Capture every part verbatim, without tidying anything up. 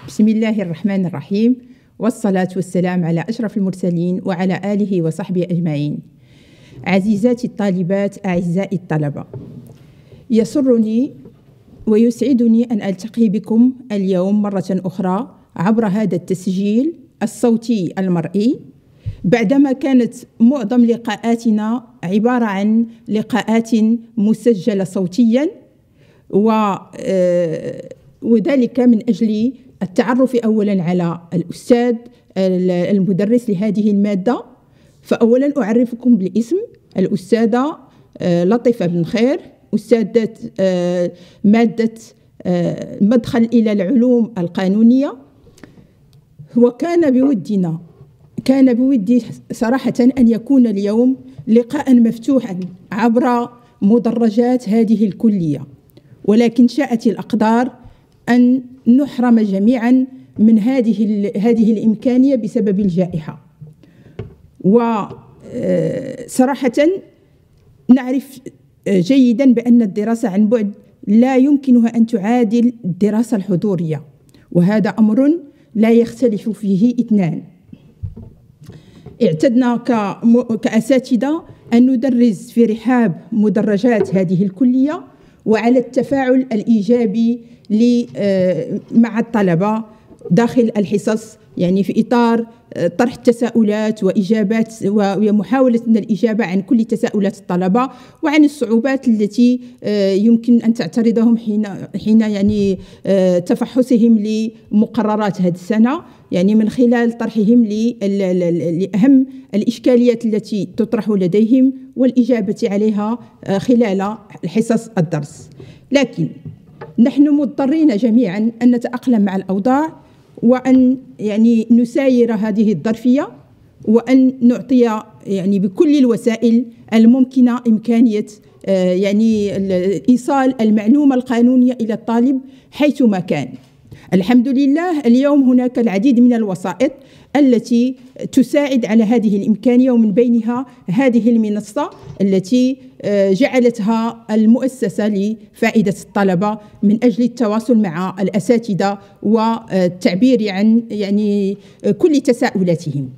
بسم الله الرحمن الرحيم، والصلاة والسلام على أشرف المرسلين وعلى آله وصحبه أجمعين. عزيزاتي الطالبات، أعزائي الطلبة، يسرني ويسعدني أن ألتقي بكم اليوم مرة أخرى عبر هذا التسجيل الصوتي المرئي، بعدما كانت معظم لقاءاتنا عبارة عن لقاءات مسجلة صوتيا، وذلك من أجل التعرف أولا على الأستاذ المدرس لهذه المادة. فأولا أعرفكم بالاسم: الأستاذة لطيفة بن خير، أستاذة مادة مدخل إلى العلوم القانونية. وكان بودنا كان بودي صراحة أن يكون اليوم لقاء مفتوحا عبر مدرجات هذه الكلية، ولكن شاءت الأقدار أن نحرم جميعا من هذه هذه الإمكانية بسبب الجائحة. وصراحة نعرف جيدا بأن الدراسة عن بعد لا يمكنها أن تعادل الدراسة الحضورية، وهذا أمر لا يختلف فيه اثنان. اعتدنا كأساتذة أن ندرس في رحاب مدرجات هذه الكلية وعلى التفاعل الإيجابي مع الطلبة داخل الحصص، يعني في إطار طرح التساؤلات وإجابات ومحاولة الإجابة عن كل تساؤلات الطلبة وعن الصعوبات التي يمكن أن تعترضهم حين حين يعني تفحصهم لمقررات هذه السنة، يعني من خلال طرحهم لأهم الإشكاليات التي تطرح لديهم والإجابة عليها خلال حصص الدرس. لكن نحن مضطرين جميعا أن نتأقلم مع الأوضاع، وأن يعني نساير هذه الظرفية، وأن نعطي يعني بكل الوسائل الممكنة إمكانية يعني إيصال المعلومة القانونية إلى الطالب حيثما كان. الحمد لله اليوم هناك العديد من الوسائط التي تساعد على هذه الإمكانية، ومن بينها هذه المنصة التي جعلتها المؤسسة لفائدة الطلبة من أجل التواصل مع الأساتذة والتعبير عن يعني كل تساؤلاتهم.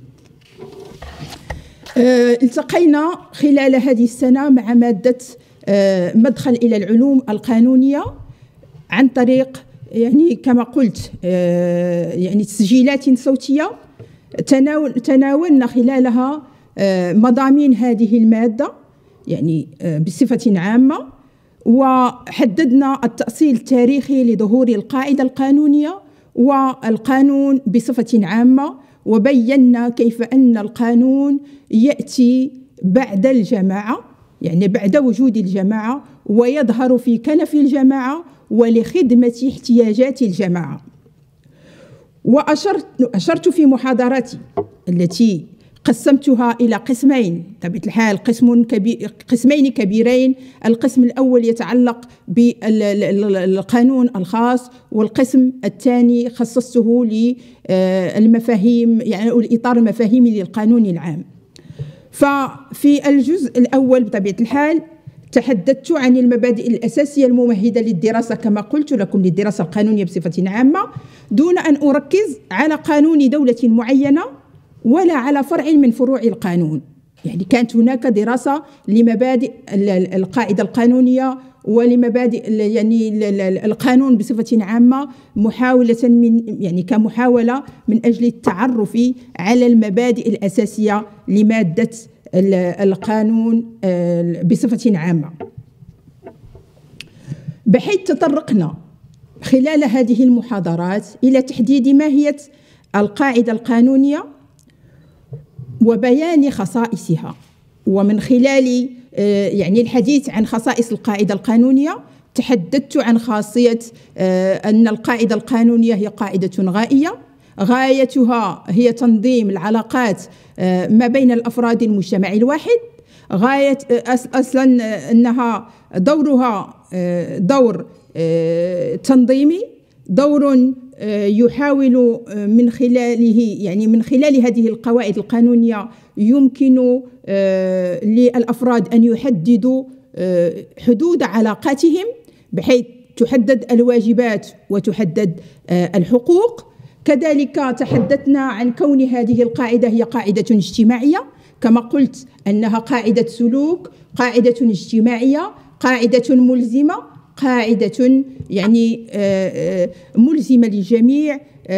التقينا خلال هذه السنة مع مادة مدخل إلى العلوم القانونية عن طريق يعني كما قلت يعني تسجيلات صوتية تناولنا خلالها مضامين هذه المادة يعني بصفة عامة، وحددنا التأصيل التاريخي لظهور القاعدة القانونية والقانون بصفة عامة، وبينا كيف أن القانون يأتي بعد الجماعة، يعني بعد وجود الجماعة، ويظهر في كنف الجماعة ولخدمة احتياجات الجماعة. وأشرت أشرت في محاضراتي التي قسمتها إلى قسمين بطبيعة الحال، قسم كبير قسمين كبيرين. القسم الأول يتعلق بالقانون الخاص، والقسم الثاني خصصته للمفاهيم يعني الإطار المفاهيمي للقانون العام. ففي الجزء الأول بطبيعة الحال تحدثت عن المبادئ الأساسية الممهدة للدراسة كما قلت لكم للدراسة القانونية بصفة عامة، دون أن أركز على قانون دولة معينة ولا على فرع من فروع القانون. يعني كانت هناك دراسة لمبادئ القاعدة القانونية ولمبادئ يعني القانون بصفة عامة، محاولة من يعني كمحاولة من أجل التعرف على المبادئ الأساسية لمادة القانون بصفة عامة، بحيث تطرقنا خلال هذه المحاضرات إلى تحديد ماهية القاعدة القانونية وبيان خصائصها. ومن خلال يعني الحديث عن خصائص القاعدة القانونية تحدثت عن خاصية أن القاعدة القانونية هي قاعدة غائية، غايتها هي تنظيم العلاقات ما بين الأفراد المجتمع الواحد. غاية أصلا أنها دورها دور تنظيمي، دور يحاول من خلاله يعني من خلال هذه القواعد القانونية يمكن للأفراد أن يحددوا حدود علاقاتهم، بحيث تحدد الواجبات وتحدد الحقوق، كذلك تحدثنا عن كون هذه القاعدة هي قاعدة اجتماعية، كما قلت أنها قاعدة سلوك، قاعدة اجتماعية، قاعدة ملزمة، قاعدة يعني ملزمة للجميع،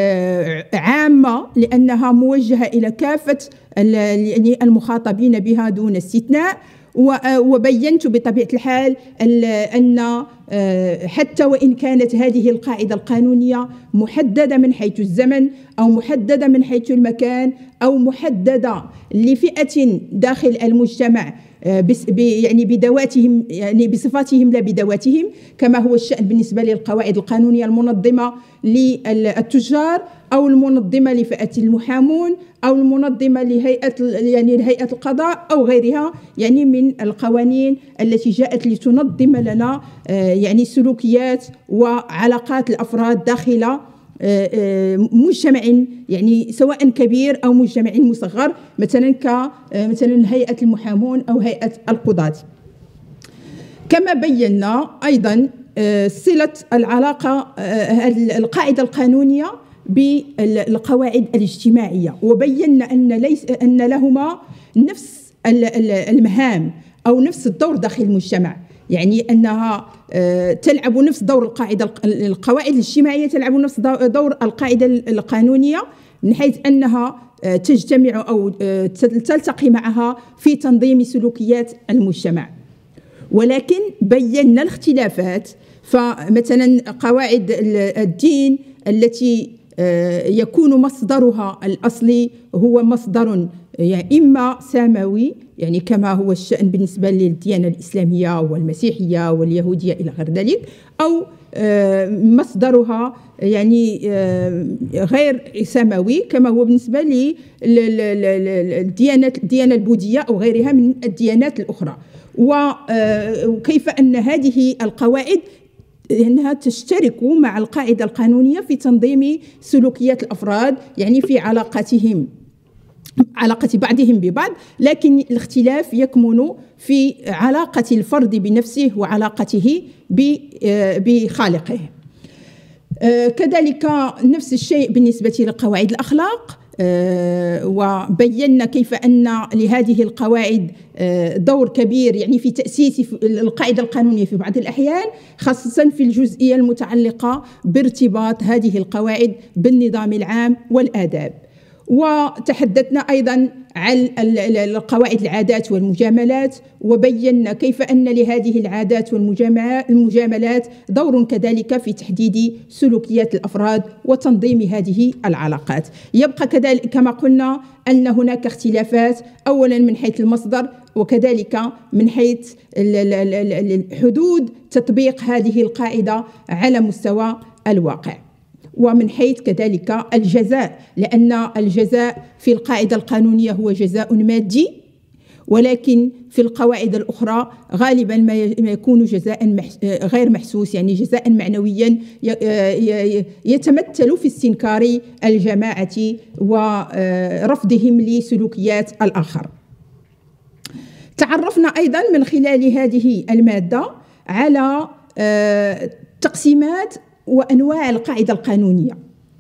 عامة لأنها موجهة إلى كافة المخاطبين بها دون استثناء. وبينت بطبيعة الحال أن حتى وإن كانت هذه القاعدة القانونية محددة من حيث الزمن أو محددة من حيث المكان أو محددة لفئة داخل المجتمع يعني بذواتهم، يعني بصفاتهم لا بذواتهم، كما هو الشأن بالنسبة للقواعد القانونية المنظمة للتجار أو المنظمة لفئة المحامون أو المنظمة لهيئة يعني لهيئة القضاء أو غيرها، يعني من القوانين التي جاءت لتنظم لنا يعني سلوكيات وعلاقات الأفراد داخل مجتمع يعني سواء كبير أو مجتمع مصغر، مثلا كمثلا هيئة المحامون أو هيئة القضاة. كما بينا أيضا صلة العلاقة القاعدة القانونية بالقواعد الاجتماعية، وبينا أن ليس أن لهما نفس المهام أو نفس الدور داخل المجتمع، يعني أنها تلعب نفس دور القاعدة القواعد الاجتماعية تلعب نفس دور القاعدة القانونية، من حيث أنها تجتمع أو تلتقي معها في تنظيم سلوكيات المجتمع. ولكن بينا الاختلافات، فمثلا قواعد الدين التي يكون مصدرها الأصلي هو مصدر يعني إما سماوي، يعني كما هو الشأن بالنسبة للديانة الإسلامية والمسيحية واليهودية إلى غير ذلك، أو مصدرها يعني غير سماوي كما هو بالنسبة للديانة الديانة البوذية أو غيرها من الديانات الأخرى. وكيف أن هذه القواعد أنها تشترك مع القاعدة القانونية في تنظيم سلوكيات الأفراد، يعني في علاقاتهم علاقة بعضهم ببعض، لكن الاختلاف يكمن في علاقة الفرد بنفسه وعلاقته بخالقه. كذلك نفس الشيء بالنسبة لقواعد الأخلاق، وبينا كيف أن لهذه القواعد دور كبير يعني في تأسيس القاعدة القانونية في بعض الأحيان، خاصة في الجزئية المتعلقة بارتباط هذه القواعد بالنظام العام والآداب. وتحدثنا أيضا عن القواعد العادات والمجاملات، وبينا كيف أن لهذه العادات والمجاملات دور كذلك في تحديد سلوكيات الأفراد وتنظيم هذه العلاقات. يبقى كذلك كما قلنا أن هناك اختلافات أولا من حيث المصدر، وكذلك من حيث حدود تطبيق هذه القاعدة على مستوى الواقع، ومن حيث كذلك الجزاء، لأن الجزاء في القاعدة القانونية هو جزاء مادي، ولكن في القواعد الأخرى غالبا ما يكون جزاء غير محسوس، يعني جزاء معنويا يتمثل في استنكار الجماعة ورفضهم لسلوكيات الآخر. تعرفنا أيضا من خلال هذه المادة على تقسيمات وأنواع القاعدة القانونية،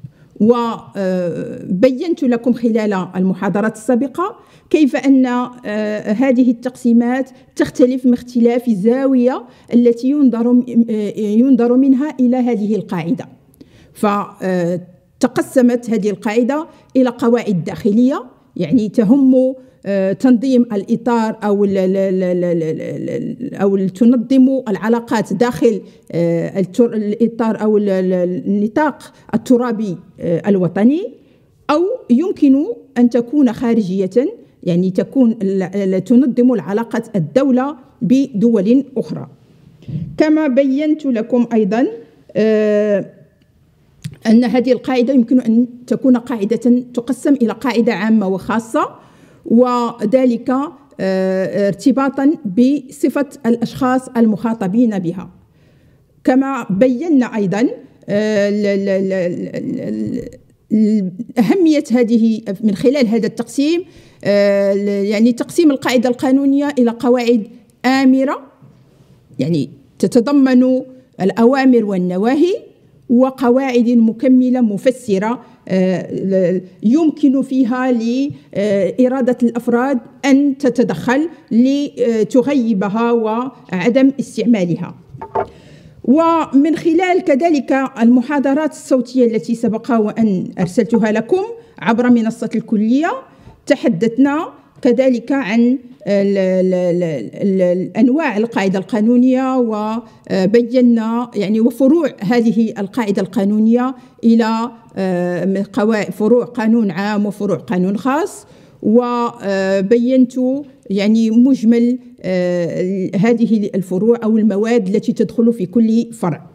وبينت لكم خلال المحاضرات السابقة كيف أن هذه التقسيمات تختلف من اختلاف الزاوية التي ينظر ينظر منها إلى هذه القاعدة. فتقسمت هذه القاعدة إلى قواعد داخلية، يعني تهم تنظيم الإطار أو أو تنظم العلاقات داخل الإطار أو النطاق الترابي الوطني، أو يمكن أن تكون خارجية، يعني تكون تنظم العلاقات الدولة بدول أخرى. كما بينت لكم أيضا أن هذه القاعدة يمكن أن تكون قاعدة تقسم إلى قاعدة عامة وخاصة، وذلك ارتباطا بصفة الأشخاص المخاطبين بها. كما بينا أيضا أهمية هذه من خلال هذا التقسيم، يعني تقسيم القاعدة القانونية إلى قواعد آمرة، يعني تتضمن الأوامر والنواهي، وقواعد مكملة مفسرة يمكن فيها لإرادة الأفراد أن تتدخل لتغيبها وعدم استعمالها. ومن خلال كذلك المحاضرات الصوتية التي سبق وأن أرسلتها لكم عبر منصة الكلية، تحدثنا كذلك عن أنواع القاعدة القانونية، وبينا يعني وفروع هذه القاعدة القانونية إلى فروع قانون عام وفروع قانون خاص، وبينت يعني مجمل هذه الفروع أو المواد التي تدخل في كل فرع.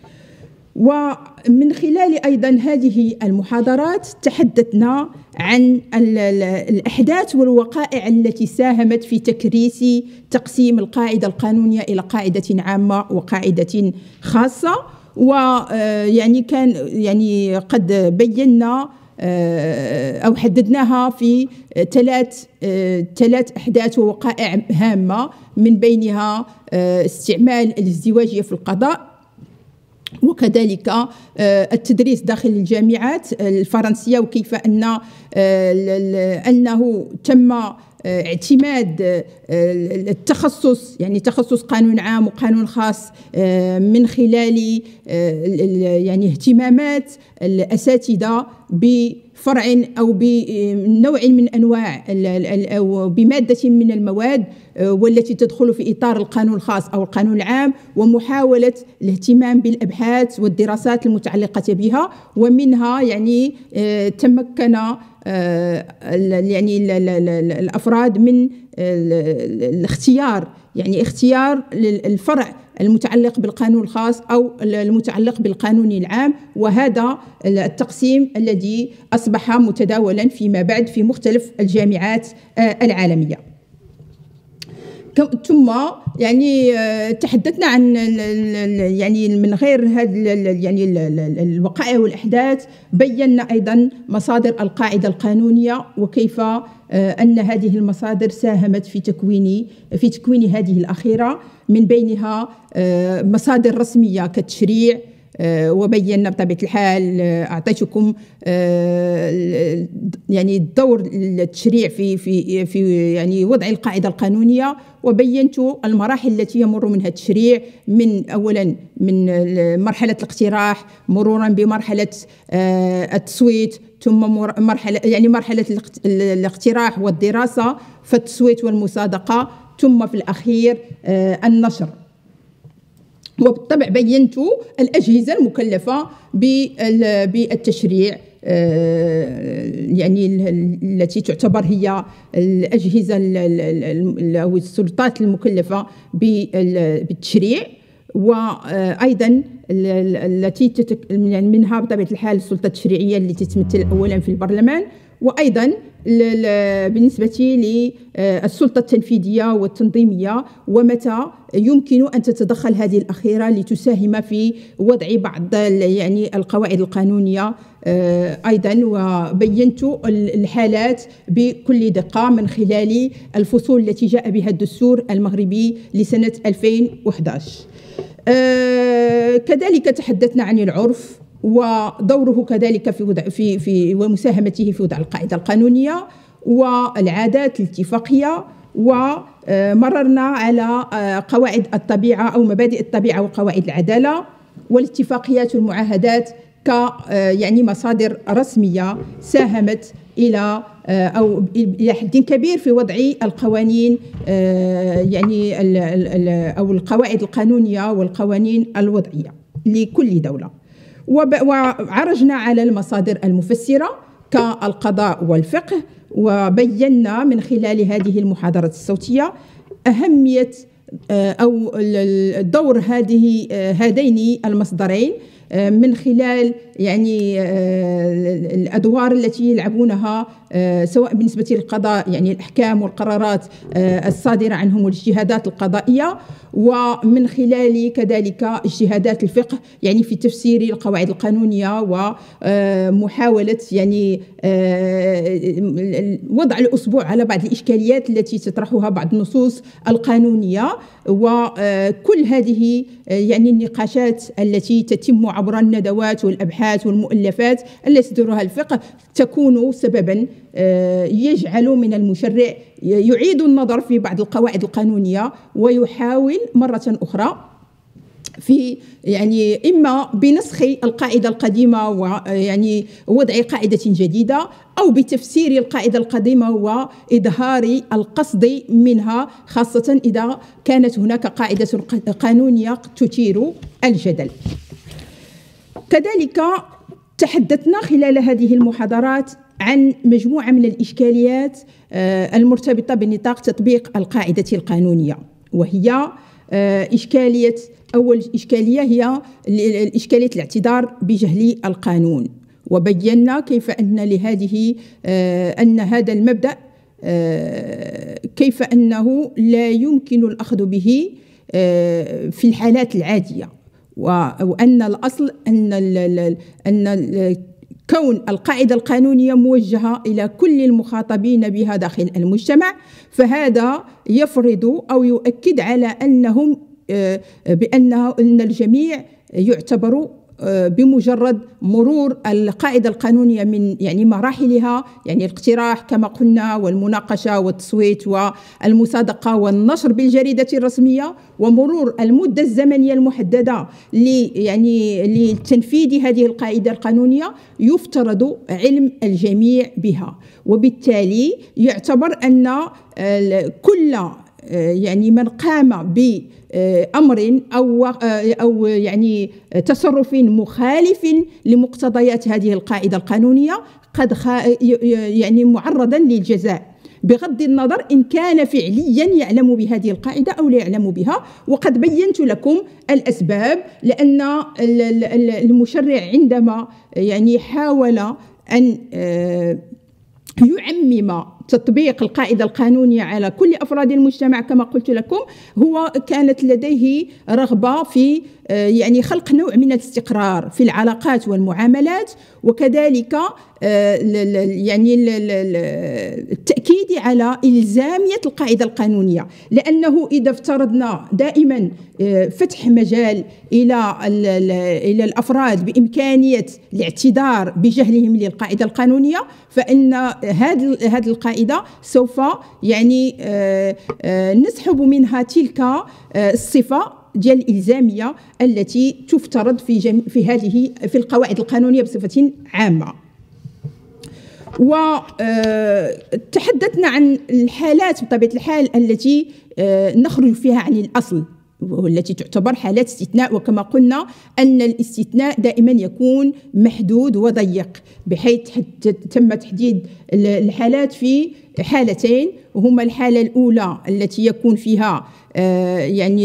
ومن خلال أيضا هذه المحاضرات تحدثنا عن الأحداث والوقائع التي ساهمت في تكريس تقسيم القاعدة القانونية إلى قاعدة عامة وقاعدة خاصة. ويعني كان يعني قد بينا أو حددناها في ثلاث ثلاث أحداث ووقائع هامة، من بينها استعمال الازدواجية في القضاء، وكذلك التدريس داخل الجامعات الفرنسية، وكيف أن أنه تم اعتماد التخصص يعني تخصص قانون عام وقانون خاص من خلال يعني اهتمامات الأساتذة بفرع أو بنوع من أنواع أو بمادة من المواد والتي تدخل في إطار القانون الخاص أو القانون العام، ومحاولة الاهتمام بالأبحاث والدراسات المتعلقة بها. ومنها يعني تمكن يعني الأفراد من الاختيار يعني اختيار الفرع المتعلق بالقانون الخاص أو المتعلق بالقانون العام، وهذا التقسيم الذي أصبح متداولا فيما بعد في مختلف الجامعات العالمية. ثم يعني تحدثنا عن يعني من غير هذه يعني الوقائع والأحداث، بينا أيضا مصادر القاعدة القانونية وكيف أن هذه المصادر ساهمت في تكوين في تكوين هذه الأخيرة، من بينها مصادر رسمية كالتشريع، وبينا بطبيعة الحال أعطيتكم يعني دور التشريع في في في يعني وضع القاعدة القانونية، وبينت المراحل التي يمر منها التشريع، من أولا من مرحلة الاقتراح مرورا بمرحلة التصويت، ثم مرحلة يعني مرحلة الاقتراح والدراسة، فالتصويت والمصادقة، ثم في الأخير النشر. وبالطبع بينت الأجهزة المكلفة بالتشريع يعني التي تعتبر هي الأجهزة أو السلطات المكلفة بالتشريع، وأيضا التي منها بطبيعة الحال السلطة التشريعية التي تتمثل أولا في البرلمان، وأيضا بالنسبة للسلطة التنفيذية والتنظيمية، ومتى يمكن أن تتدخل هذه الأخيرة لتساهم في وضع بعض يعني القواعد القانونية أيضا. وبينت الحالات بكل دقة من خلال الفصول التي جاء بها الدستور المغربي لسنة ألفين وأحد عشر. كذلك تحدثنا عن العرف ودوره كذلك في وضع في في ومساهمته في وضع القاعدة القانونية والعادات الاتفاقية، ومررنا على قواعد الطبيعة أو مبادئ الطبيعة وقواعد العدالة والاتفاقيات والمعاهدات ك يعني مصادر رسمية ساهمت إلى أو إلى حد كبير في وضع القوانين يعني أو القواعد القانونية والقوانين الوضعية لكل دولة. وعرجنا على المصادر المفسرة كالقضاء والفقه، وبينا من خلال هذه المحاضرة الصوتية أهمية أو دور هذه هذين المصدرين من خلال يعني الأدوار التي يلعبونها سواء بالنسبة للقضاء، يعني الأحكام والقرارات الصادرة عنهم والاجتهادات القضائية، ومن خلال كذلك اجتهادات الفقه يعني في تفسير القواعد القانونية ومحاولة يعني وضع الأسبوع على بعض الإشكاليات التي تطرحها بعض النصوص القانونية. وكل هذه يعني النقاشات التي تتم عبر الندوات والأبحاث والمؤلفات التي تديرها الفقه تكون سببا يجعل من المشرع يعيد النظر في بعض القواعد القانونية ويحاول مرة أخرى في يعني إما بنسخ القاعدة القديمة ويعني وضع قاعدة جديدة، أو بتفسير القاعدة القديمة وإظهار القصد منها، خاصة إذا كانت هناك قاعدة قانونية تثير الجدل. كذلك تحدثنا خلال هذه المحاضرات عن مجموعة من الإشكاليات المرتبطة بنطاق تطبيق القاعدة القانونية، وهي إشكالية أول إشكالية هي إشكالية الاعتذار بجهل القانون، وبينا كيف أن لهذه أن هذا المبدأ كيف أنه لا يمكن الأخذ به في الحالات العادية، وأن الأصل أن أن كون القاعدة القانونية موجهة إلى كل المخاطبين بها داخل المجتمع، فهذا يفرض أو يؤكد على أنهم بأن أن الجميع يعتبر بمجرد مرور القاعدة القانونية من يعني مراحلها، يعني الاقتراح كما قلنا والمناقشة والتصويت والمصادقة والنشر بالجريدة الرسمية، ومرور المدة الزمنية المحددة يعني لتنفيذ هذه القاعدة القانونية، يفترض علم الجميع بها. وبالتالي يعتبر أن كل يعني من قام بأمر أو أو يعني تصرف مخالف لمقتضيات هذه القاعدة القانونية قد يعني معرضا للجزاء، بغض النظر إن كان فعليا يعلم بهذه القاعدة أو لا يعلم بها. وقد بينت لكم الأسباب، لأن المشرع عندما يعني حاول أن يعمم تطبيق القاعدة القانونية على كل أفراد المجتمع كما قلت لكم، هو كانت لديه رغبة في يعني خلق نوع من الاستقرار في العلاقات والمعاملات، وكذلك يعني التأكيد على إلزامية القاعدة القانونية، لأنه إذا افترضنا دائما فتح مجال إلى إلى الأفراد بإمكانية الاعتذار بجهلهم للقاعدة القانونية، فإن هذه هذه القاعدة سوف يعني نسحب منها تلك الصفة ديال الإلزامية التي تفترض في جم... في هذه في القواعد القانونية بصفة عامة. وتحدثنا عن الحالات بطبيعة الحال التي نخرج فيها عن الأصل والتي تعتبر حالات استثناء، وكما قلنا أن الاستثناء دائما يكون محدود وضيق، بحيث تم تحديد الحالات في حالتين، وهما الحالة الأولى التي يكون فيها يعني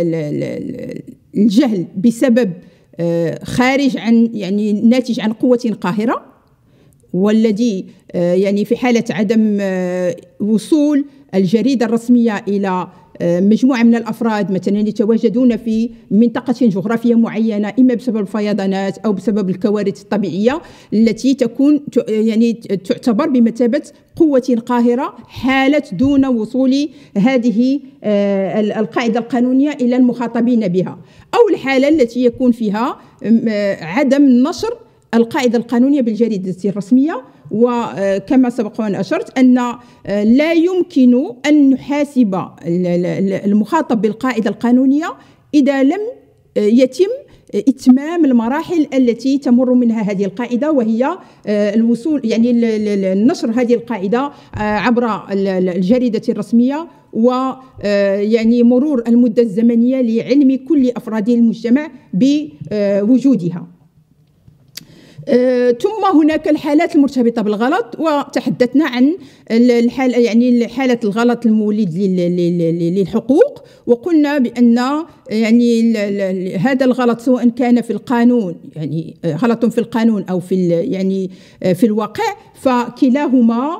الجهل بسبب خارج عن يعني ناتج عن قوة قاهرة، والذي يعني في حالة عدم وصول الجريدة الرسمية إلى مجموعة من الأفراد مثلا يتواجدون في منطقة جغرافية معينة، إما بسبب الفيضانات أو بسبب الكوارث الطبيعية التي تكون يعني تعتبر بمثابة قوة قاهرة حالة دون وصول هذه القاعدة القانونية إلى المخاطبين بها، أو الحالة التي يكون فيها عدم نشر القاعدة القانونية بالجريدة الرسمية. وكما سبق وأن أشرت أن لا يمكن أن نحاسب المخاطب بالقاعدة القانونية إذا لم يتم إتمام المراحل التي تمر منها هذه القاعدة، وهي الوصول يعني النشر هذه القاعدة عبر الجريدة الرسمية، ويعني مرور المدة الزمنية لعلم كل أفراد المجتمع بوجودها. ثم هناك الحالات المرتبطة بالغلط، وتحدثنا عن الحالة يعني حالة الغلط المولد للحقوق، وقلنا بأن يعني هذا الغلط سواء كان في القانون يعني غلط في القانون أو في يعني في الواقع، فكلاهما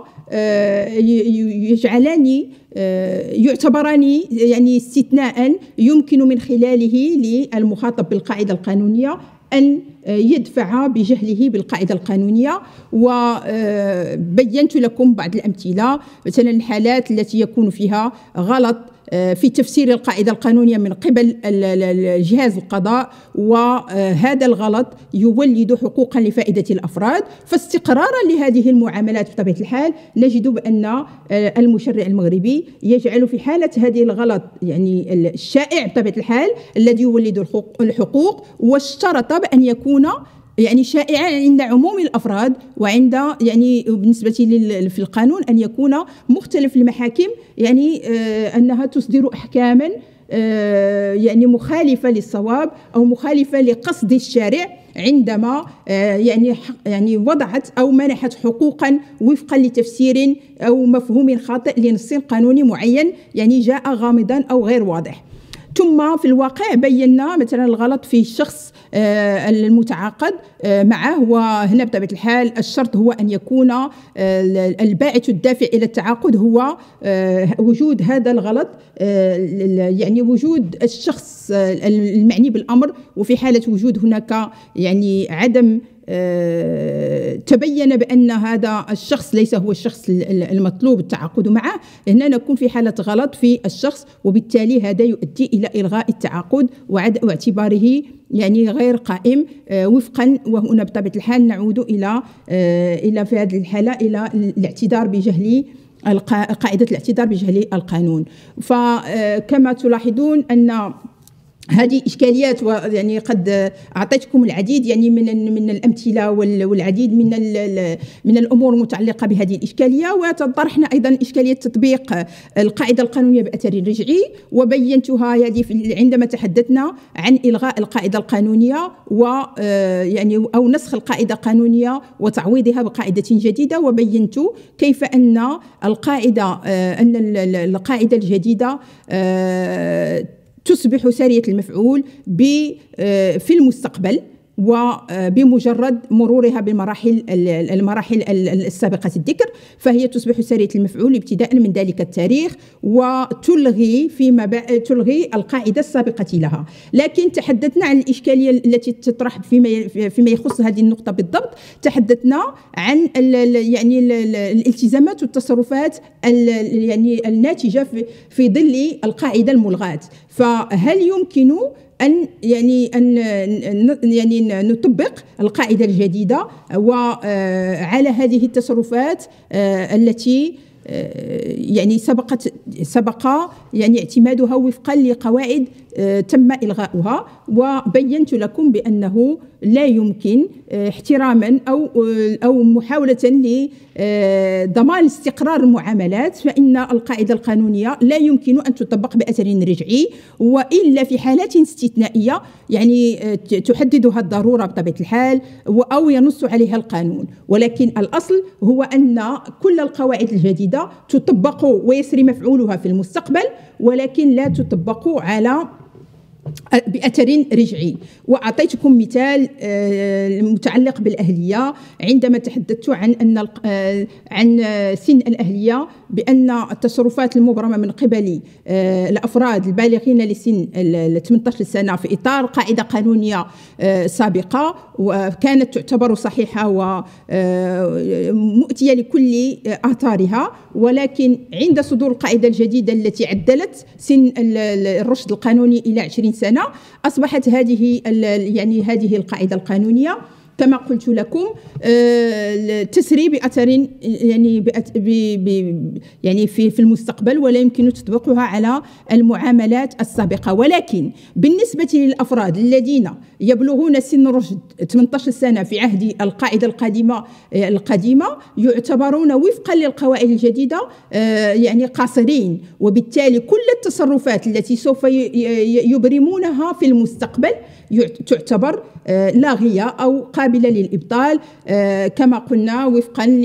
يجعلان يعتبران يعني استثناء يمكن من خلاله للمخاطب بالقاعدة القانونية أن يدفع بجهله بالقاعدة القانونية. وبينت لكم بعض الأمثلة، مثلا الحالات التي يكون فيها غلط في تفسير القاعدة القانونية من قبل جهاز القضاء، وهذا الغلط يولد حقوقا لفائدة الأفراد. فاستقرارا لهذه المعاملات بطبيعة الحال نجد بأن المشرع المغربي يجعل في حالة هذه الغلط يعني الشائع بطبيعة الحال الذي يولد الحقوق، واشترط بأن يكون يعني شائعا عند عموم الافراد، وعند يعني بالنسبه في القانون ان يكون مختلف المحاكم يعني آه انها تصدر احكاما آه يعني مخالفه للصواب او مخالفه لقصد الشارع عندما آه يعني يعني وضعت او منحت حقوقا وفقا لتفسير او مفهوم خاطئ لنص قانوني معين يعني جاء غامضا او غير واضح. ثم في الواقع بينا مثلا الغلط في الشخص المتعاقد معه، وهنا بطبيعة الحال الشرط هو أن يكون الباعث الدافع إلى التعاقد هو وجود هذا الغلط، يعني وجود الشخص المعني بالأمر. وفي حالة وجود هناك يعني عدم تبين بأن هذا الشخص ليس هو الشخص المطلوب التعاقد معه، هنا نكون في حالة غلط في الشخص، وبالتالي هذا يؤدي إلى إلغاء التعاقد واعتباره يعني غير قائم وفقا. وهنا بطبيعة الحال نعود إلى إلى في هذه الحالة إلى الاعتذار بجهل قاعدة الاعتذار بجهل القانون. فكما تلاحظون أن هذه إشكاليات، ويعني قد أعطيتكم العديد يعني من من الأمثلة والعديد من من الأمور المتعلقة بهذه الإشكالية. وطرحنا أيضا إشكالية تطبيق القاعدة القانونية بأثر رجعي، وبينتها هذه عندما تحدثنا عن إلغاء القاعدة القانونية ويعني أو نسخ القاعدة القانونية وتعويضها بقاعدة جديدة. وبينت كيف أن القاعدة أن القاعدة الجديدة تصبح سارية المفعول في المستقبل وبمجرد مرورها بالمراحل المراحل السابقة الذكر، فهي تصبح سارية المفعول ابتداء من ذلك التاريخ، وتلغي فيما بعد تلغي القاعدة السابقة لها. لكن تحدثنا عن الإشكالية التي تطرح فيما فيما يخص هذه النقطة بالضبط. تحدثنا عن يعني الالتزامات والتصرفات يعني الناتجة في ظل القاعدة الملغاة. فهل يمكن أن يعني أن يعني نطبق القاعدة الجديدة وعلى هذه التصرفات التي يعني سبقت سبق يعني اعتمادها وفقا لقواعد تم إلغاؤها؟ وبينت لكم بأنه لا يمكن احتراما أو أو محاولة لضمان استقرار المعاملات، فإن القاعدة القانونية لا يمكن أن تطبق بأثر رجعي، وإلا في حالات استثنائية يعني تحددها الضرورة بطبيعة الحال أو ينص عليها القانون. ولكن الأصل هو أن كل القواعد الجديدة تطبق ويسري مفعولها في المستقبل، ولكن لا تطبق على بأثر رجعي. وأعطيتكم مثال متعلق بالأهلية عندما تحدثت عن أن عن سن الأهلية، بأن التصرفات المبرمة من قبل الأفراد البالغين لسن ثمانية عشر سنة في إطار قاعدة قانونية سابقة وكانت تعتبر صحيحة ومؤتية لكل آثارها، ولكن عند صدور القاعدة الجديدة التي عدلت سن الرشد القانوني إلى عشرين سنة، أصبحت هذه يعني هذه القاعدة القانونية كما قلت لكم تسري بأثر يعني يعني في في المستقبل، ولا يمكن تطبيقها على المعاملات السابقة. ولكن بالنسبة للأفراد الذين يبلغون سن الرشد ثمانية عشر سنة في عهد القاعدة القديمة القديمة يعتبرون وفقا للقواعد الجديدة يعني قاصرين، وبالتالي كل التصرفات التي سوف يبرمونها في المستقبل تعتبر لاغية أو قابلة للإبطال كما قلنا وفقا ل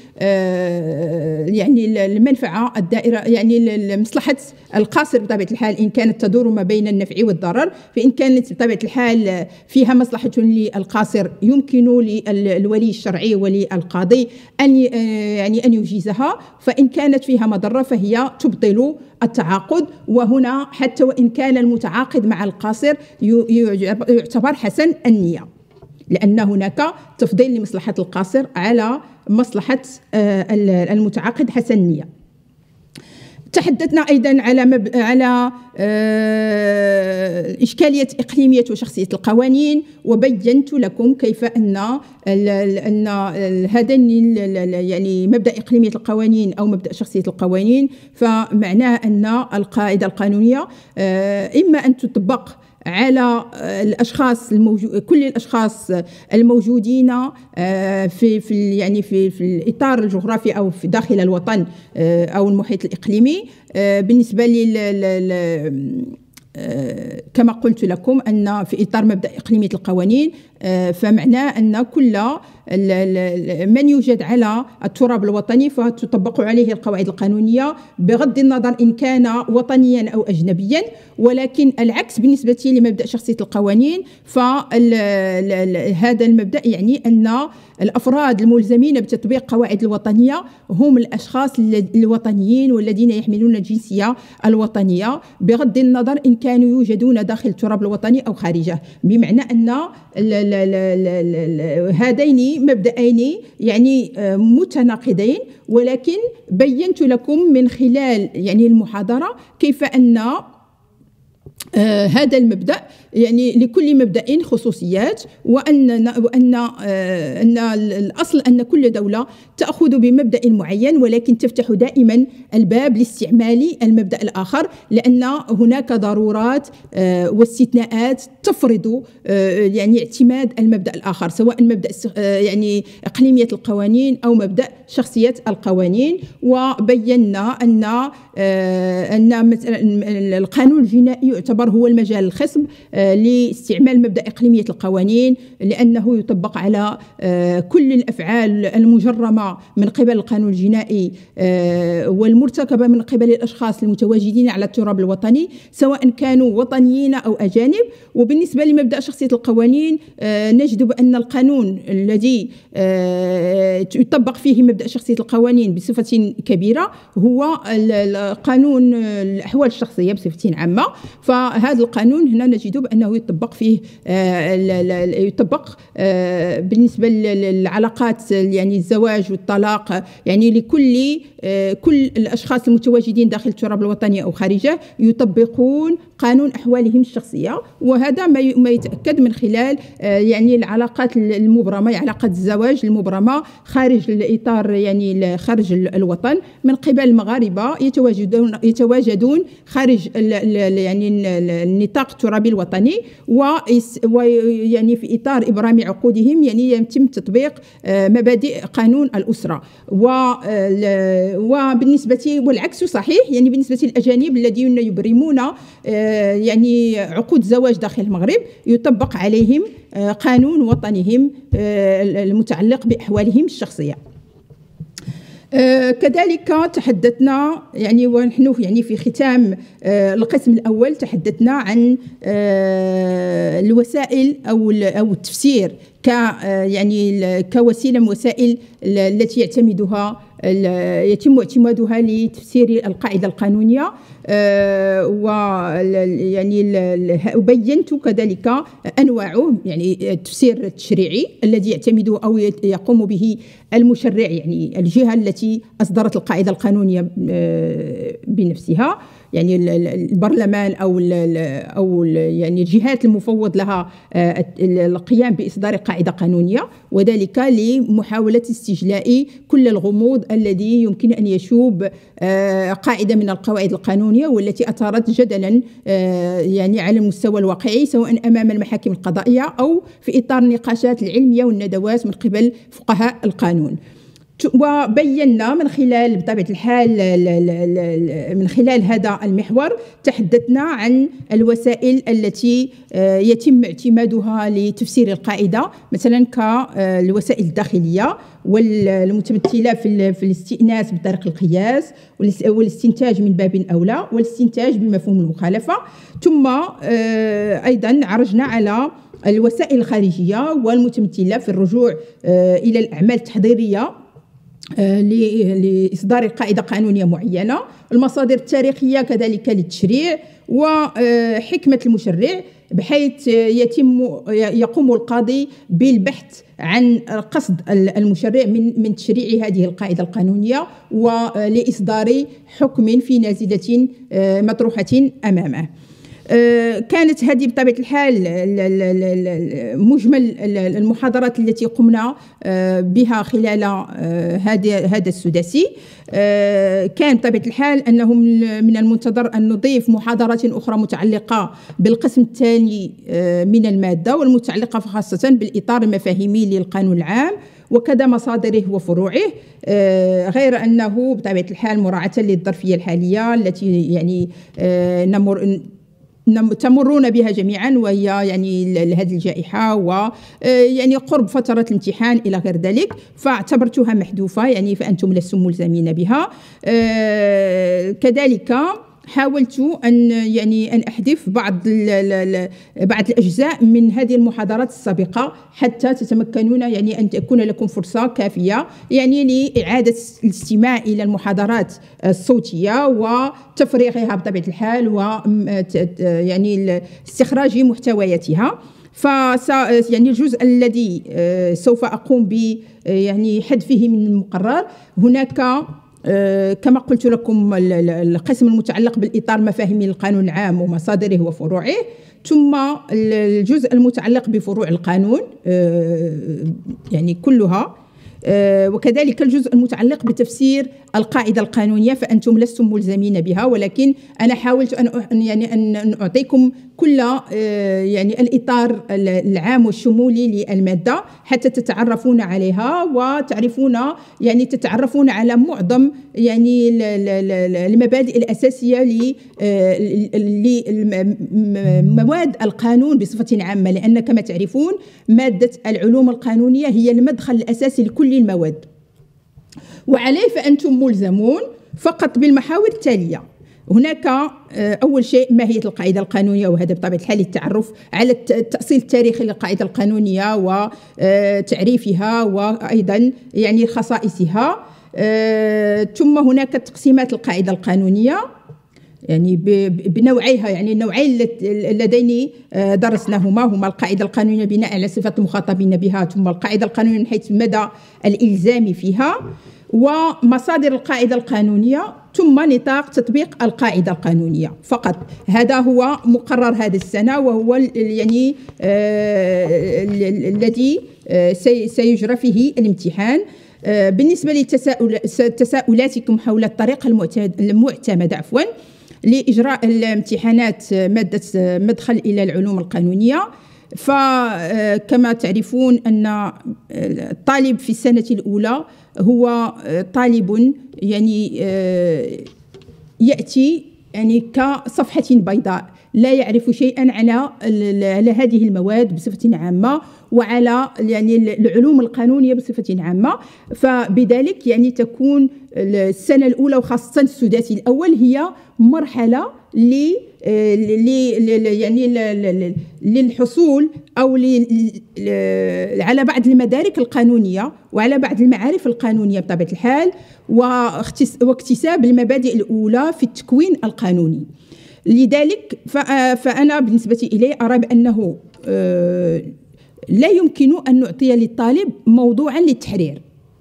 يعني المنفعة الدائرة، يعني مصلحة القاصر بطبيعة الحال إن كانت تدور ما بين النفع والضرر، فإن كانت بطبيعة الحال فيها مصلحة للقاصر يمكن للولي الشرعي وللقاضي أن يعني أن يجيزها، فإن كانت فيها مضرة فهي تبطل التعاقد. وهنا حتى وإن كان المتعاقد مع القاصر يعتبر حسن النية، لأن هناك تفضيل لمصلحة القاصر على مصلحة المتعاقد حسن النية. تحدثنا أيضا على مب... على آه... إشكالية إقليمية وشخصية القوانين، وبينت لكم كيف أن ال... أن هذين يعني مبدأ إقليمية القوانين أو مبدأ شخصية القوانين فمعناه أن القاعدة القانونية آه... إما أن تطبق على الاشخاص الموجود كل الاشخاص الموجودين في في يعني في في الاطار الجغرافي او في داخل الوطن او المحيط الاقليمي. بالنسبه لي كما قلت لكم أن في إطار مبدأ إقليمية القوانين فمعناه أن كل من يوجد على التراب الوطني فتطبق عليه القواعد القانونية بغض النظر إن كان وطنيا أو أجنبيا. ولكن العكس بالنسبة لمبدأ شخصية القوانين، فهذا المبدأ يعني أن الأفراد الملزمين بتطبيق القواعد الوطنية هم الأشخاص الوطنيين والذين يحملون الجنسية الوطنية بغض النظر إن كانوا يوجدون داخل التراب الوطني أو خارجه، بمعنى أن هذين مبدأين يعني متناقضين. ولكن بينت لكم من خلال يعني المحاضرة كيف أن آه هذا المبدأ يعني لكل مبدأ خصوصيات، وأن وأن آه أن الأصل أن كل دولة تأخذ بمبدأ معين ولكن تفتح دائما الباب لاستعمال المبدأ الآخر، لأن هناك ضرورات آه واستثناءات تفرض آه يعني اعتماد المبدأ الآخر، سواء مبدأ آه يعني إقليمية القوانين أو مبدأ شخصية القوانين. وبينا أن آه أن مثلا القانون الجنائي يعتبر هو المجال الخصب لاستعمال مبدأ إقليمية القوانين، لأنه يطبق على كل الأفعال المجرمة من قبل القانون الجنائي والمرتكبة من قبل الأشخاص المتواجدين على التراب الوطني سواء كانوا وطنيين أو أجانب. وبالنسبة لمبدأ شخصية القوانين نجد بأن القانون الذي يطبق فيه مبدأ شخصية القوانين بصفة كبيرة هو قانون الأحوال الشخصية بصفة عامة. فهذا القانون هنا نجد بأنه يطبق فيه يطبق بالنسبة للعلاقات يعني الزواج والطلاق، يعني لكل كل الأشخاص المتواجدين داخل التراب الوطني أو خارجه يطبقون قانون أحوالهم الشخصية. وهذا ما يتأكد من خلال يعني العلاقات المبرمة، علاقات الزواج المبرمة خارج الإطار يعني خارج الوطن من قبل المغاربة يتواجدون يتواجدون خارج يعني النطاق الترابي الوطني، ويعني في إطار إبرام عقودهم يعني يتم تطبيق مبادئ قانون الأسرة. وبالنسبة والعكس صحيح، يعني بالنسبة للأجانب الذين يبرمون يعني عقود زواج داخل المغرب يطبق عليهم قانون وطنهم المتعلق بأحوالهم الشخصية. آه كذلك تحدثنا يعني ونحن يعني في ختام آه القسم الأول تحدثنا عن آه الوسائل أو أو التفسير ك يعني كوسيلة من وسائل التي يعتمدها يتم اعتمادها لتفسير القاعدة القانونية. أه ويعني بينت كذلك أنواعه، يعني التفسير التشريعي الذي يعتمد أو يقوم به المشرع، يعني الجهة التي أصدرت القاعدة القانونية بنفسها، يعني البرلمان أو أو يعني الجهات المفوض لها القيام بإصدار قاعدة قانونية، وذلك لمحاولة استجلاء كل الغموض الذي يمكن أن يشوب قاعدة من القواعد القانونية والتي أثارت جدلا يعني على المستوى الواقعي سواء أمام المحاكم القضائية أو في إطار النقاشات العلمية والندوات من قبل فقهاء القانون. وبينا من خلال بطبيعة الحال من خلال هذا المحور تحدثنا عن الوسائل التي يتم اعتمادها لتفسير القاعدة، مثلا كالوسائل الداخلية والمتمثلة في الاستئناس بطريق القياس والاستنتاج من باب أولى والاستنتاج بمفهوم المخالفة. ثم أيضا عرجنا على الوسائل الخارجية والمتمثلة في الرجوع إلى الأعمال التحضيرية لإصدار قاعدة قانونية معينة، المصادر التاريخية كذلك للتشريع، وحكمة المشرع بحيث يتم يقوم القاضي بالبحث عن قصد المشرع من من تشريع هذه القاعدة القانونية ولإصدار حكم في نازلة مطروحة أمامه. كانت هذه بطبيعة الحال مجمل المحاضرات التي قمنا بها خلال هذا السداسي. كان بطبيعة الحال أنه من المنتظر أن نضيف محاضرات أخرى متعلقة بالقسم الثاني من المادة والمتعلقة خاصة بالإطار المفاهيمي للقانون العام وكذا مصادره وفروعه، غير أنه بطبيعة الحال مراعاة للظرفية الحالية التي يعني نمر تمرون بها جميعا، وهي يعني هذه الجائحة ويعني قرب فترة الامتحان إلى غير ذلك، فاعتبرتها محذوفة يعني فأنتم لستم ملزمين بها. كذلك حاولت أن يعني أن أحذف بعض بعض الأجزاء من هذه المحاضرات السابقة حتى تتمكنون يعني أن تكون لكم فرصة كافية يعني لإعادة الاستماع إلى المحاضرات الصوتية وتفريغها بطبيعة الحال و يعني استخراج محتوياتها. ف يعني الجزء الذي سوف أقوم ب يعني حذفه من المقرر، هناك كما قلت لكم القسم المتعلق بالإطار المفاهيمي للقانون العام ومصادره وفروعه، ثم الجزء المتعلق بفروع القانون يعني كلها، وكذلك الجزء المتعلق بتفسير القاعدة القانونية فأنتم لستم ملزمين بها، ولكن أنا حاولت أن يعني أن أعطيكم كل يعني الإطار العام والشمولي للمادة حتى تتعرفون عليها وتعرفون يعني تتعرفون على معظم يعني المبادئ الأساسية لمواد القانون بصفة عامة، لأن كما تعرفون مادة العلوم القانونية هي المدخل الأساسي لكل المواد، وعليه فأنتم ملزمون فقط بالمحاور التالية. هناك أول شيء ماهية القاعدة القانونية، وهذا بطبيعة الحال التعرف على التأصيل التاريخي للقاعدة القانونية وتعريفها وأيضا يعني خصائصها. ثم هناك تقسيمات القاعدة القانونية يعني بنوعيها، يعني النوعين اللذين درسناهما هما القاعدة القانونية بناء على صفات المخاطبين بها، ثم القاعدة القانونية من حيث مدى الإلزام فيها، ومصادر القاعدة القانونية، ثم نطاق تطبيق القاعدة القانونية فقط. هذا هو مقرر هذه السنة، وهو يعني الذي سيجرى فيه الامتحان. بالنسبة لتساؤلاتكم حول الطريقة المعتمدة عفوا لإجراء الامتحانات مادة مدخل إلى العلوم القانونية، فكما تعرفون أن الطالب في السنة الأولى هو طالب يعني يأتي يعني كصفحة بيضاء، لا يعرف شيئا على على هذه المواد بصفة عامة وعلى يعني العلوم القانونية بصفة عامة. فبذلك يعني تكون السنة الأولى وخاصة السداسي الأول هي مرحلة ل يعني للحصول أو على بعض المدارك القانونية وعلى بعض المعارف القانونية بطبيعة الحال، واكتساب المبادئ الأولى في التكوين القانوني. لذلك فأنا بالنسبة إلي أرى بأنه لا يمكن أن نعطي للطالب موضوعا للتحرير،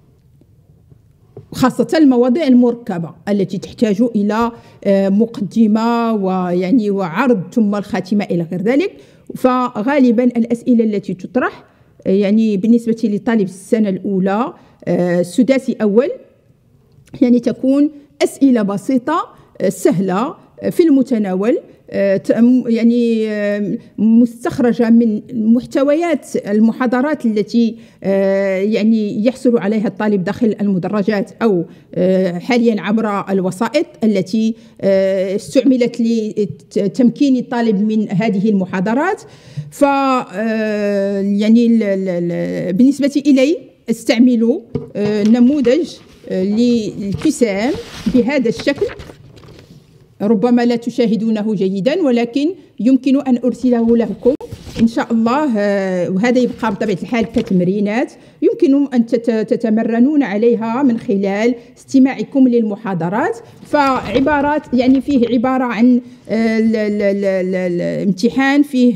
خاصة المواضيع المركبة التي تحتاج إلى مقدمة ويعني وعرض ثم الخاتمة إلى غير ذلك. فغالبا الأسئلة التي تطرح يعني بالنسبة لطالب السنة الأولى سداسي أول يعني تكون أسئلة بسيطة سهلة في المتناول، يعني مستخرجة من محتويات المحاضرات التي يعني يحصل عليها الطالب داخل المدرجات أو حاليا عبر الوسائط التي استعملت لتمكين الطالب من هذه المحاضرات. ف يعني بالنسبة إلي استعمل نموذج للكسام بهذا الشكل، ربما لا تشاهدونه جيدا ولكن يمكن أن أرسله لكم إن شاء الله، وهذا يبقى بطبيعة الحال كتمرينات يمكن أن تتمرنون عليها من خلال استماعكم للمحاضرات. فعبارات يعني فيه عبارة عن الامتحان، فيه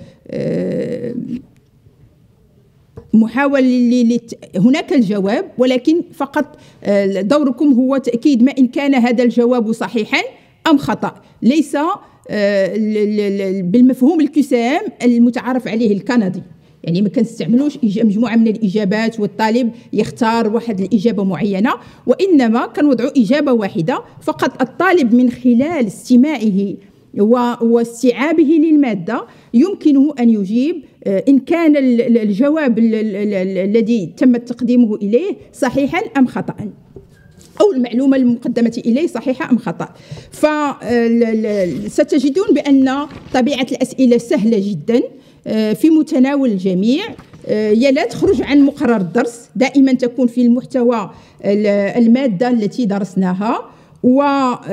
محاولة، هناك الجواب ولكن فقط دوركم هو تأكيد ما إن كان هذا الجواب صحيحا أم خطأ، ليس بالمفهوم الكسام المتعارف عليه الكندي. يعني ما كنستعملوش مجموعة من الإجابات والطالب يختار واحد الإجابة معينة، وإنما كنوضعوا إجابة واحدة فقط. الطالب من خلال استماعه واستيعابه للمادة يمكنه أن يجيب إن كان الجواب الذي تم تقديمه إليه صحيحا أم خطأ، أو المعلومة المقدمة إليه صحيحة أم خطأ. فستجدون بأن طبيعة الأسئلة سهلة جدا في متناول الجميع، يا لا تخرج عن مقرر الدرس، دائما تكون في المحتوى المادة التي درسناها، و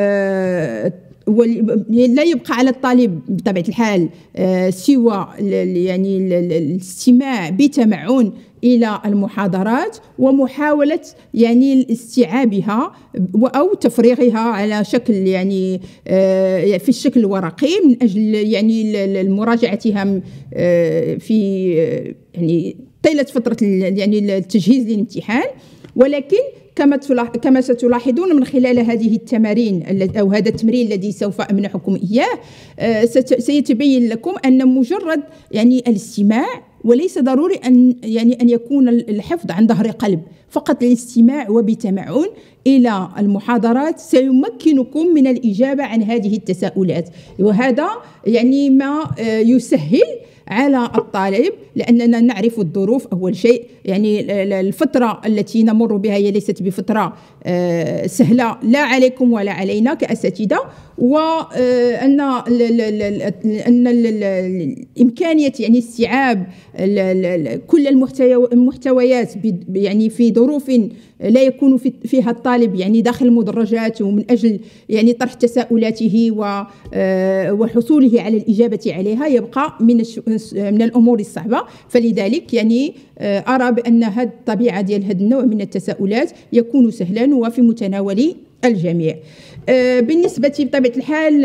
لا يبقى على الطالب بطبيعة الحال سوى يعني الاستماع بتمعن إلى المحاضرات ومحاولة يعني استيعابها أو تفريغها على شكل يعني في الشكل الورقي من أجل يعني مراجعتها في يعني طيلة فترة يعني التجهيز للامتحان. ولكن كما كما ستلاحظون من خلال هذه التمارين أو هذا التمرين الذي سوف أمنحكم إياه، سيتبين لكم أن مجرد يعني الاستماع، وليس ضروري أن يعني أن يكون الحفظ عن ظهر قلب، فقط الاستماع وبتمعن إلى المحاضرات سيمكنكم من الإجابة عن هذه التساؤلات. وهذا يعني ما يسهل على الطالب، لأننا نعرف الظروف أول شيء. يعني الفترة التي نمر بها هي ليست بفترة سهلة لا عليكم ولا علينا كأساتذة، وأن أن إمكانية يعني استيعاب كل المحتويات يعني في ظروف لا يكون فيها الطالب يعني داخل المدرجات ومن أجل يعني طرح تساؤلاته وحصوله على الإجابة عليها يبقى من من الأمور الصعبة. فلذلك يعني أرى بأن هذه الطبيعة ديال هذا النوع من التساؤلات يكون سهلا وفي متناول الجميع. بالنسبة بطبيعة الحال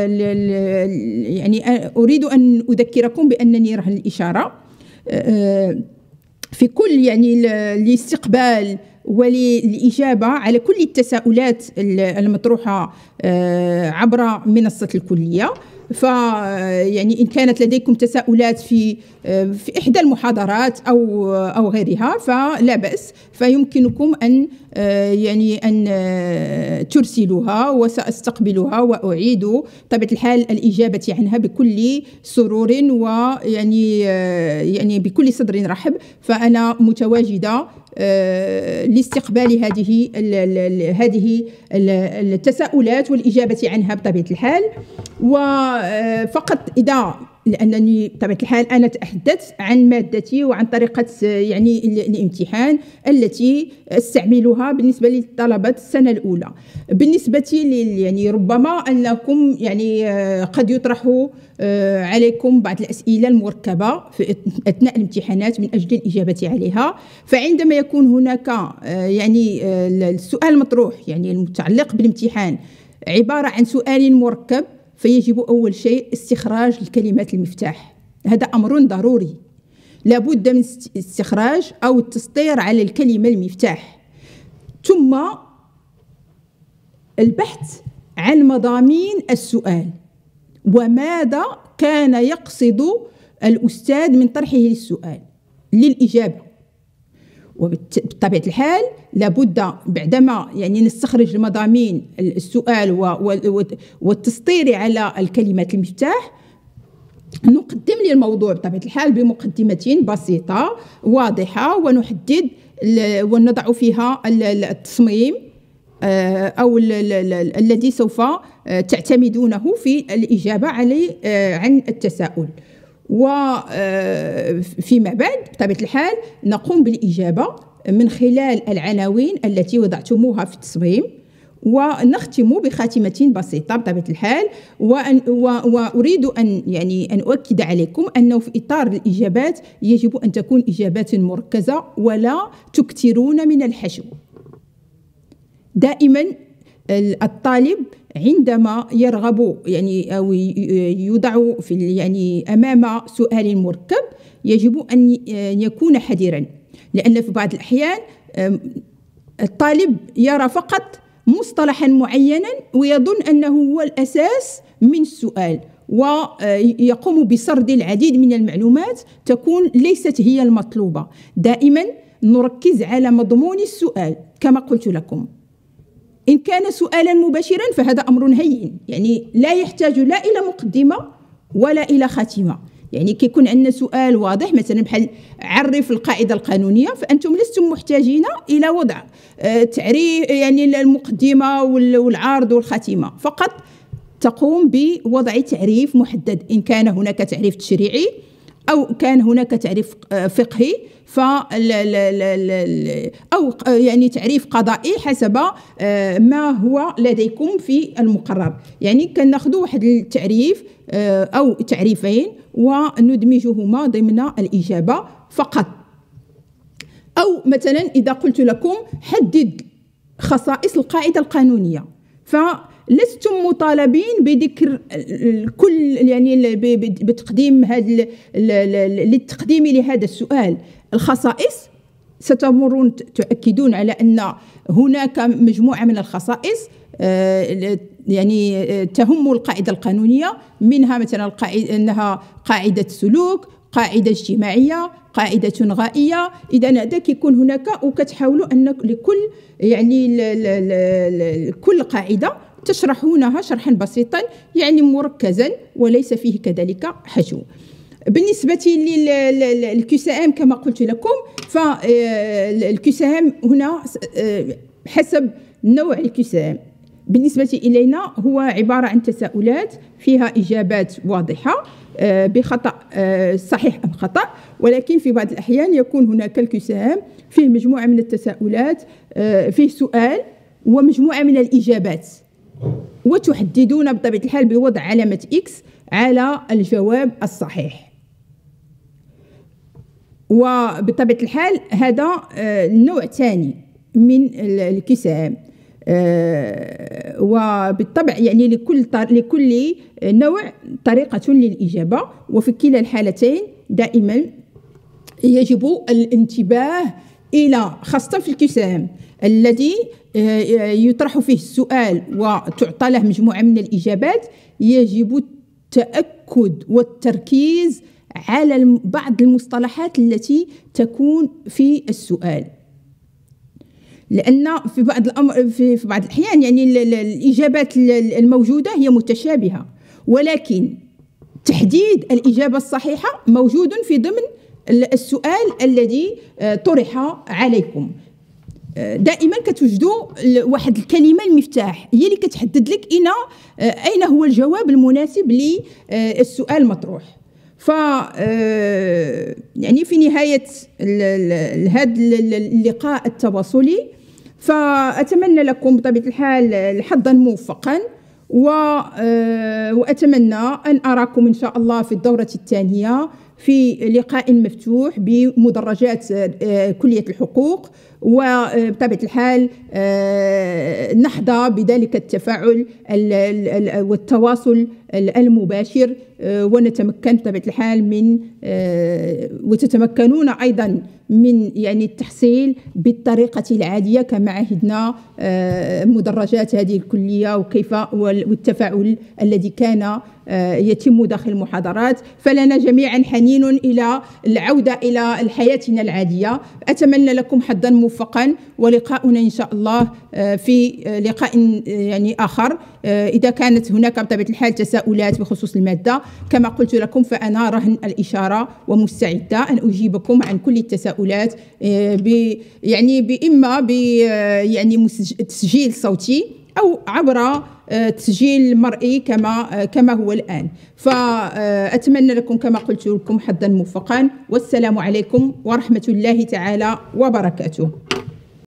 يعني أريد أن أذكركم بأنني رهن الإشارة في كل يعني الاستقبال وللإجابة على كل التساؤلات المطروحة عبر منصة الكلية. فيعني إن كانت لديكم تساؤلات في في إحدى المحاضرات أو أو غيرها فلا بأس، فيمكنكم أن يعني أن ترسلوها وسأستقبلها وأعيد طبيعة الحال الإجابة عنها بكل سرور ويعني يعني بكل صدر رحب. فأنا متواجدة لاستقبال هذه هذه التساؤلات والإجابة عنها بطبيعة الحال. وفقط إذا لأنني بطبيعة الحال أنا أتحدث عن مادتي وعن طريقة يعني الامتحان التي استعملها بالنسبة لطلبة السنة الأولى. بالنسبة لي يعني ربما أنكم يعني قد يطرح عليكم بعض الأسئلة المركبة في أثناء الامتحانات من أجل الإجابة عليها. فعندما يكون هناك يعني السؤال المطروح يعني المتعلق بالامتحان عبارة عن سؤال مركب، فيجب أول شيء استخراج الكلمات المفتاح. هذا أمر ضروري، لابد من استخراج أو التسطير على الكلمة المفتاح، ثم البحث عن مضامين السؤال وماذا كان يقصد الأستاذ من طرحه للسؤال للإجابة. وبطبيعة الحال لابد بعدما يعني نستخرج المضامين السؤال والتسطير على الكلمات المفتاح نقدم للموضوع بطبيعة الحال بمقدمة بسيطة واضحة ونحدد ونضع فيها التصميم أو الذي سوف تعتمدونه في الإجابة عليه عن التساؤل. وفيما بعد بطبيعة الحال نقوم بالإجابة من خلال العناوين التي وضعتموها في التصميم، ونختم بخاتمة بسيطة بطبيعة الحال. وأن وأريد أن يعني أن أؤكد عليكم أنه في إطار الإجابات يجب أن تكون إجابات مركزة ولا تكثرون من الحشو. دائما الطالب عندما يرغب يعني أو يوضع في يعني أمام سؤال مركب يجب أن يكون حذرا، لأن في بعض الأحيان الطالب يرى فقط مصطلحا معينا ويظن أنه هو الأساس من السؤال، ويقوم بسرد العديد من المعلومات تكون ليست هي المطلوبة. دائما نركز على مضمون السؤال كما قلت لكم. إن كان سؤالا مباشرا فهذا أمر هين، يعني لا يحتاج لا إلى مقدمة ولا إلى خاتمة. يعني كي يكون عندنا سؤال واضح مثلا بحال عرف القاعدة القانونية، فأنتم لستم محتاجين إلى وضع تعريف يعني المقدمة والعرض والخاتمة، فقط تقوم بوضع تعريف محدد. إن كان هناك تعريف تشريعي أو كان هناك تعريف فقهي ف أو يعني تعريف قضائي حسب ما هو لديكم في المقرر. يعني كناخذوا واحد التعريف أو تعريفين وندمجهما ضمن الإجابة فقط. أو مثلا إذا قلت لكم حدد خصائص القاعدة القانونية، فلستم مطالبين بذكر كل يعني بتقديم هذا للتقديم لهذا السؤال الخصائص. ستمرون تؤكدون على أن هناك مجموعة من الخصائص يعني تهم القاعدة القانونية، منها مثلا القاعدة أنها قاعدة سلوك، قاعدة اجتماعية، قاعدة غائية. إذا هذا كيكون هناك، وكتحاولوا أن لكل يعني كل قاعدة تشرحونها شرحا بسيطا يعني مركزا وليس فيه كذلك حشو. بالنسبة للكسام كما قلت لكم، فالكسام هنا حسب نوع الكسام. بالنسبة إلينا هو عبارة عن تساؤلات فيها إجابات واضحة بخطأ صحيح أم خطأ، ولكن في بعض الأحيان يكون هناك الكسام فيه مجموعة من التساؤلات، فيه سؤال ومجموعة من الإجابات، وتحددون بطبيعة الحال بوضع علامة إكس على الجواب الصحيح. وبطبيعة الحال هذا النوع الثاني من الكسام. وبالطبع يعني لكل لكل نوع طريقة للإجابة، وفي كلا الحالتين دائما يجب الانتباه إلى خاصة في الكسام الذي يطرح فيه السؤال وتعطى له مجموعة من الإجابات، يجب التأكد والتركيز على بعض المصطلحات التي تكون في السؤال، لأن في بعض الأمر في بعض الأحيان يعني الإجابات الموجودة هي متشابهة، ولكن تحديد الإجابة الصحيحة موجود في ضمن السؤال الذي طرح عليكم. دائما كتوجدوا واحد الكلمة المفتاح هي اللي كتحدد لك أين أين هو الجواب المناسب للسؤال المطروح. ف يعني في نهاية هذا اللقاء التواصلي فأتمنى لكم بطبيعة الحال حظا موفقا، وأتمنى أن أراكم إن شاء الله في الدورة الثانية في لقاء مفتوح بمدرجات كلية الحقوق، وبطبيعة الحال نحظى بذلك التفاعل والتواصل المباشر، ونتمكن بطبيعة الحال من وتتمكنون أيضا من يعني التحصيل بالطريقة العادية كما عهدنا مدرجات هذه الكلية وكيف والتفاعل الذي كان يتم داخل المحاضرات. فلنا جميعا حنين إلى العودة إلى حياتنا العادية. أتمنى لكم حظا موفقا، ولقاؤنا إن شاء الله في لقاء يعني آخر. إذا كانت هناك بطبيعة الحال تساؤلات بخصوص المادة كما قلت لكم فأنا رهن الإشارة ومستعدة أن أجيبكم عن كل التساؤلات ب يعني بإما ب يعني تسجيل صوتي أو عبر تسجيل مرئي كما كما هو الآن. فأتمنى لكم كما قلت لكم حظا موفقا، والسلام عليكم ورحمة الله تعالى وبركاته.